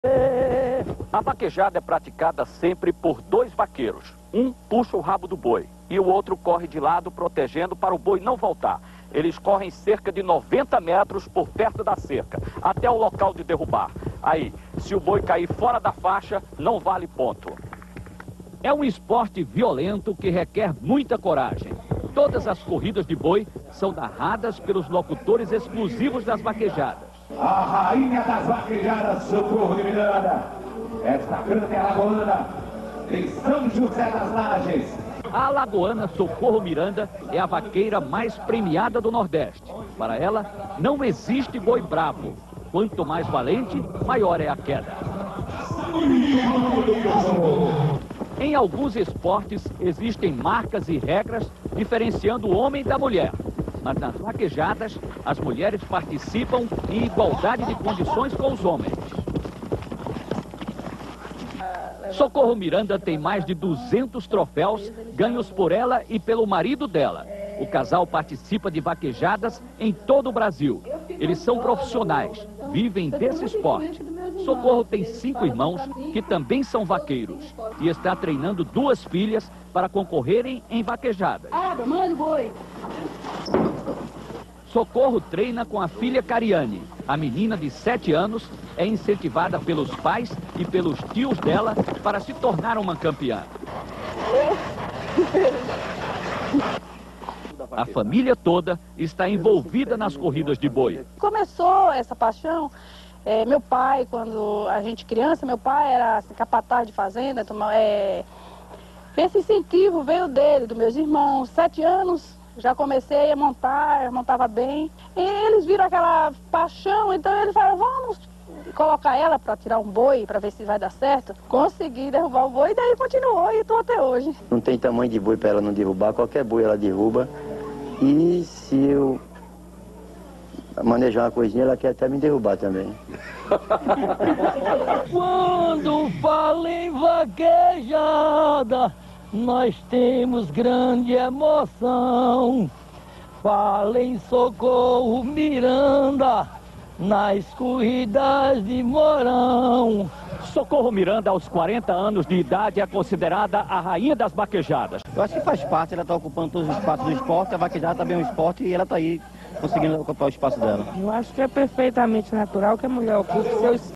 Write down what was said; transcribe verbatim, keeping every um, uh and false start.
A vaquejada é praticada sempre por dois vaqueiros. Um puxa o rabo do boi e o outro corre de lado protegendo para o boi não voltar. Eles correm cerca de noventa metros por perto da cerca, até o local de derrubar. Aí, se o boi cair fora da faixa, não vale ponto. É um esporte violento que requer muita coragem. Todas as corridas de boi são narradas pelos locutores exclusivos das vaquejadas. A rainha das vaquejadas, Socorro de Miranda. Esta grande alagoana em São José das Lajes. A alagoana Socorro Miranda é a vaqueira mais premiada do Nordeste. Para ela, não existe boi bravo. Quanto mais valente, maior é a queda. Em alguns esportes, existem marcas e regras diferenciando o homem da mulher. Mas nas vaquejadas, as mulheres participam em igualdade de condições com os homens. Socorro Miranda tem mais de duzentos troféus ganhos por ela e pelo marido dela. O casal participa de vaquejadas em todo o Brasil. Eles são profissionais, vivem desse esporte. Socorro tem cinco irmãos que também são vaqueiros e está treinando duas filhas para concorrerem em vaquejadas. Socorro treina com a filha Cariane. A menina de sete anos é incentivada pelos pais e pelos tios dela para se tornar uma campeã. A família toda está envolvida nas corridas de boi. Começou essa paixão, é, meu pai, quando a gente criança, meu pai era assim, capataz de fazenda, toma, é, esse incentivo veio dele, dos meus irmãos, sete anos. Já comecei a montar, montava bem. E eles viram aquela paixão, então eles falaram, vamos colocar ela para tirar um boi, para ver se vai dar certo. Consegui derrubar o boi e daí continuou e estou até hoje. Não tem tamanho de boi para ela não derrubar, qualquer boi ela derruba. E se eu manejar uma coisinha, ela quer até me derrubar também. Quando fala em vaquejada, nós temos grande emoção. Fala em Socorro Miranda, nas corridas de Mourão. Socorro Miranda, aos quarenta anos de idade, é considerada a rainha das vaquejadas. Eu acho que faz parte, ela está ocupando todos os espaços do esporte, a vaquejada também é um esporte e ela está aí conseguindo ocupar o espaço dela. Eu acho que é perfeitamente natural que a mulher ocupe seu